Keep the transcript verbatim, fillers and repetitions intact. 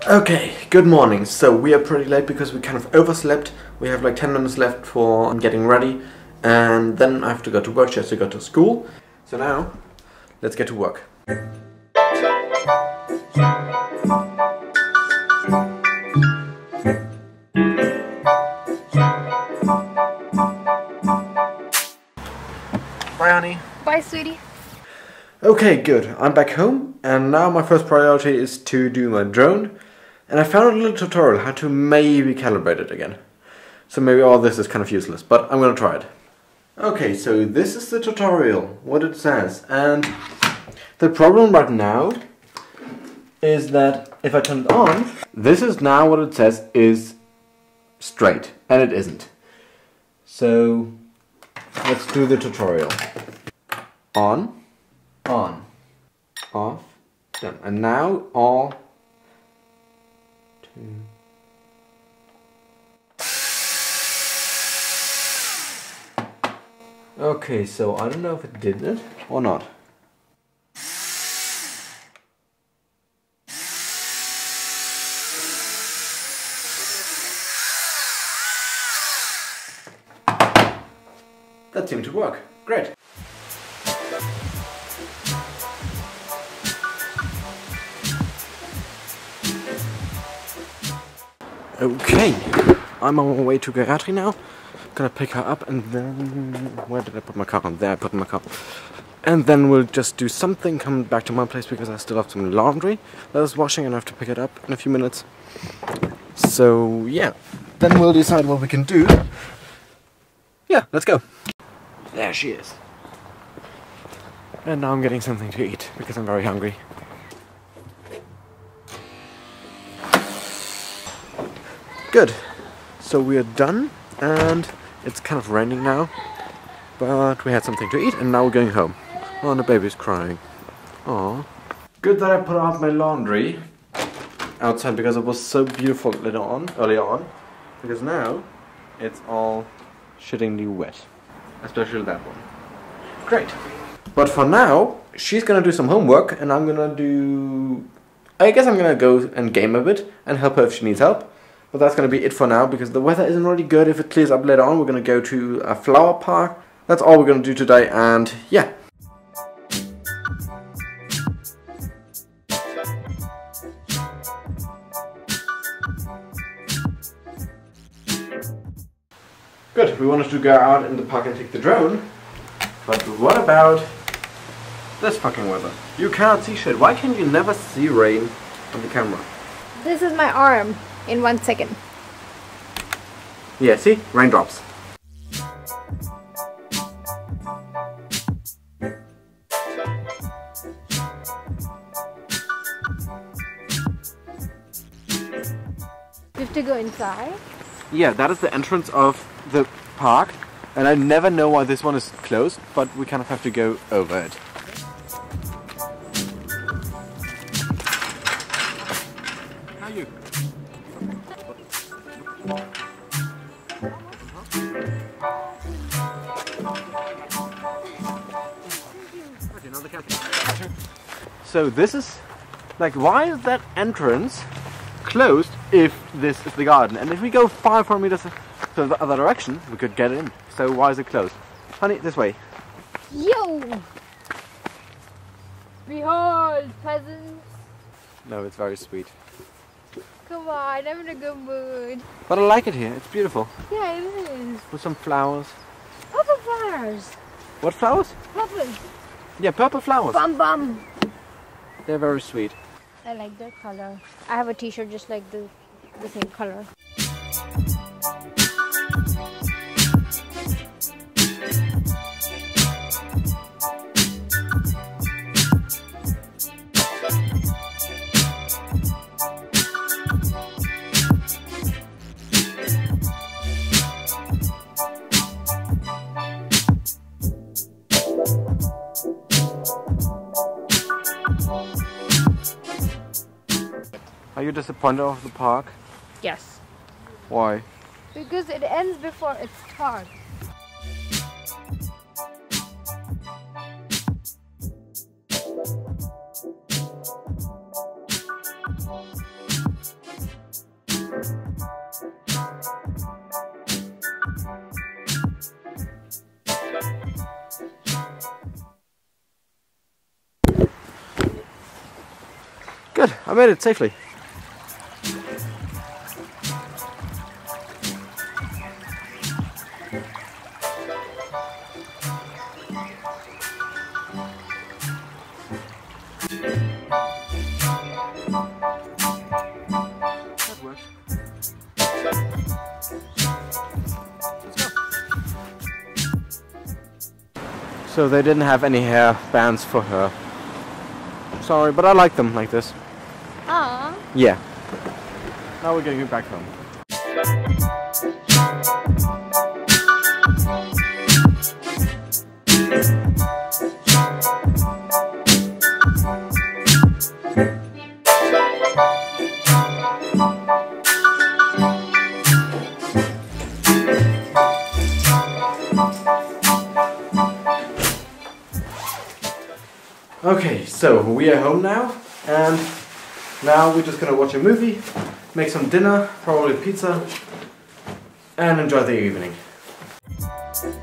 Okay, good morning. So we are pretty late because we kind of overslept. We have like ten minutes left for getting ready, and then I have to go to work. She has to go to school. So now, let's get to work. Bye, honey. Bye, sweetie. Okay, good. I'm back home, and now my first priority is to do my drone. And I found a little tutorial how to maybe calibrate it again. So maybe all this is kind of useless, but I'm gonna try it. Okay, so this is the tutorial, what it says. And the problem right now is that if I turn it on, this is now what it says is straight, and it isn't. So let's do the tutorial. On, on, off, done. And now all two. Okay, so I don't know if it did it or not. That seemed to work. Great. Okay, I'm on my way to Garatri now. Gonna pick her up and then... Where did I put my car? On there I put my car. And then we'll just do something, come back to my place because I still have some laundry that is washing and I have to pick it up in a few minutes. So yeah, then we'll decide what we can do. Yeah, let's go. There she is. And now I'm getting something to eat because I'm very hungry. Good. So we are done and it's kind of raining now, but we had something to eat and now we're going home. Oh, and the baby's crying. Aww. Good that I put out my laundry outside because it was so beautiful later on, earlier on, because now it's all shittingly wet. Especially that one. Great. But for now, she's gonna do some homework and I'm gonna do... I guess I'm gonna go and game a bit and help her if she needs help. But that's going to be it for now, because the weather isn't really good. If it clears up later on, we're going to go to a flower park. That's all we're going to do today, and yeah. Good, we wanted to go out in the park and take the drone. But what about this fucking weather? You cannot see shit. Why can you never see rain on the camera? This is my arm. In one second. Yeah, see? Raindrops. We have to go inside? Yeah, that is the entrance of the park. And I never know why this one is closed, but we kind of have to go over it. How are you? So this is, like, why is that entrance closed if this is the garden? And if we go five hundred meters to the other direction, we could get in. So why is it closed? Honey, this way. Yo! Behold, peasants. No, it's very sweet. Come on, I'm in a good mood. But I like it here, it's beautiful. Yeah, it is. With some flowers. Purple flowers. What flowers? Purple. Yeah, purple flowers. Bum bum. They're very sweet. I like their color. I have a t-shirt just like the, the same color. Are you disappointed of the park? Yes. Why? Because it ends before it starts. Good, I made it safely. That worked. Let's go. So they didn't have any hair bands for her. Sorry, but I like them like this. Aww. Yeah. Now we're going back home. Okay, so we are home now, and now we're just gonna watch a movie, make some dinner, probably pizza, and enjoy the evening.